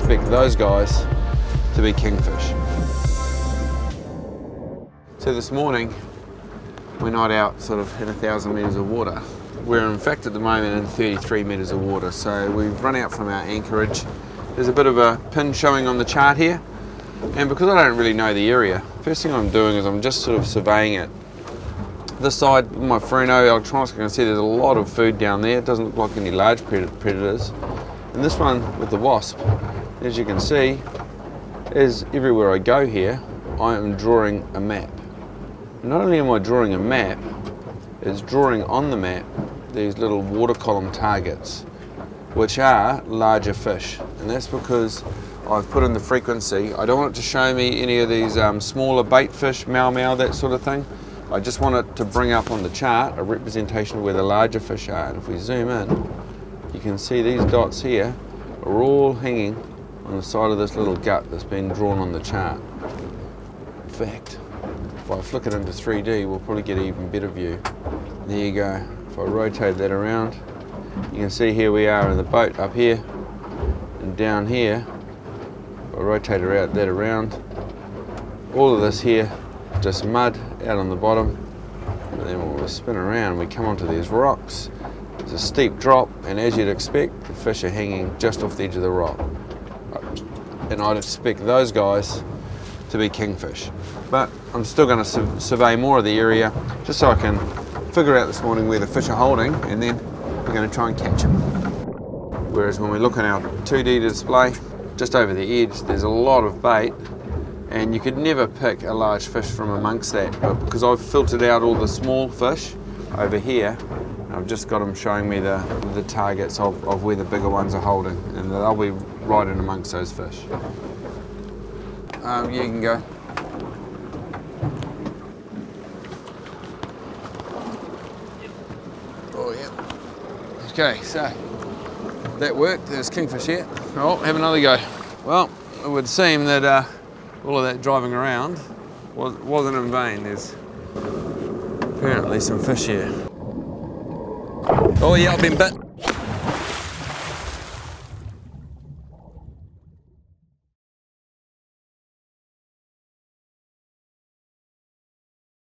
expect those guys to be kingfish. So this morning, we're not out sort of in 1,000 metres of water. We're in fact at the moment in 33 metres of water. So we've run out from our anchorage. There's a bit of a pin showing on the chart here. And because I don't really know the area, first thing I'm doing is I'm just sort of surveying it. This side, with my Furuno electronics, I can see there's a lot of food down there. It doesn't look like any large predators. And this one with the wasp, as you can see, is everywhere I go here, I am drawing a map. Not only am I drawing a map, it's drawing on the map these little water column targets, which are larger fish. And that's because I've put in the frequency. I don't want it to show me any of these smaller bait fish, mau mau, that sort of thing. I just want it to bring up on the chart a representation of where the larger fish are. And if we zoom in, you can see these dots here are all hanging on the side of this little gut that's been drawn on the chart. In fact, if I flick it into 3D, we'll probably get an even better view. There you go. If I rotate that around, you can see here we are in the boat up here, and down here, if I rotate that around, all of this here, just mud out on the bottom, and then when we spin around, we come onto these rocks. It's a steep drop, and as you'd expect, the fish are hanging just off the edge of the rock. And I'd expect those guys to be kingfish. But I'm still going to survey more of the area, just so I can figure out this morning where the fish are holding, and then we're going to try and catch them. Whereas when we look at our 2D display, just over the edge, there's a lot of bait, and you could never pick a large fish from amongst that. But because I've filtered out all the small fish over here, I've just got them showing me the targets of where the bigger ones are holding, and they'll be right in amongst those fish. Yeah, you can go. Oh yeah. Okay, so that worked. There's kingfish here. Oh, have another go. Well, it would seem that all of that driving around wasn't in vain. There's apparently some fish here. Oh yeah, I've been bit.